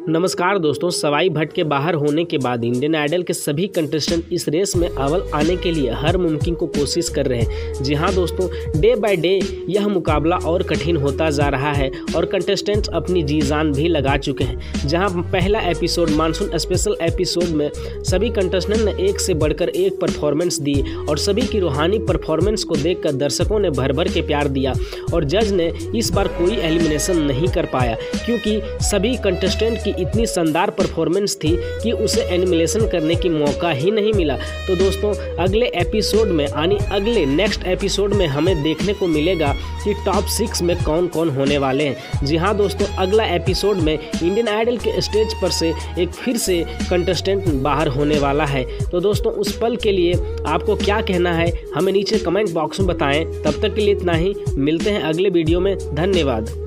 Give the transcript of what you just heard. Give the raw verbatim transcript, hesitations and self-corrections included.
नमस्कार दोस्तों, सवाई भट्ट के बाहर होने के बाद इंडियन आइडल के सभी कंटेस्टेंट इस रेस में अव्वल आने के लिए हर मुमकिन को कोशिश कर रहे हैं। जी हां दोस्तों, डे बाय डे यह मुकाबला और कठिन होता जा रहा है और कंटेस्टेंट्स अपनी जी जान भी लगा चुके हैं। जहां पहला एपिसोड मानसून स्पेशल एपिसोड में सभी कंटेस्टेंट ने एक से बढ़कर एक परफॉर्मेंस दी और सभी की रूहानी परफॉर्मेंस को देखकर दर्शकों ने भर भर के प्यार दिया और जज ने इस बार कोई एलिमिनेशन नहीं कर पाया क्योंकि सभी कंटेस्टेंट की इतनी शानदार परफॉर्मेंस थी कि उसे एनिमेशन करने की मौका ही नहीं मिला। तो दोस्तों, अगले एपिसोड में यानी अगले नेक्स्ट एपिसोड में हमें देखने को मिलेगा कि टॉप सिक्स में कौन कौन होने वाले हैं। जी हाँ दोस्तों, अगला एपिसोड में इंडियन आइडल के स्टेज पर से एक फिर से कंटेस्टेंट बाहर होने वाला है। तो दोस्तों, उस पल के लिए आपको क्या कहना है हमें नीचे कमेंट बॉक्स में बताएं। तब तक के लिए इतना ही, मिलते हैं अगले वीडियो में। धन्यवाद।